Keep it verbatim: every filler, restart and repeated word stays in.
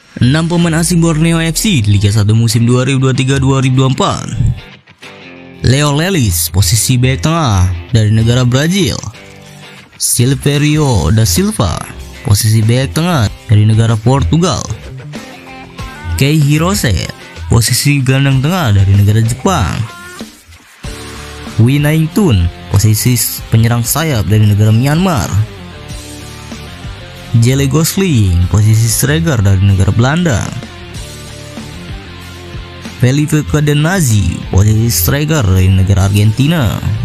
enam pemain asing Borneo F C di Liga satu musim dua ribu dua puluh tiga dua ribu dua puluh empat. Leo Lelis, posisi bek tengah dari negara Brazil. Silverio da Silva, posisi bek tengah dari negara Portugal. Kei Hirose, posisi gelandang tengah dari negara Jepang. Wee Naing Tun, posisi penyerang sayap dari negara Myanmar. Jelle Gosling, posisi striker dari negara Belanda. Felipe Cadenazi, posisi striker dari negara Argentina.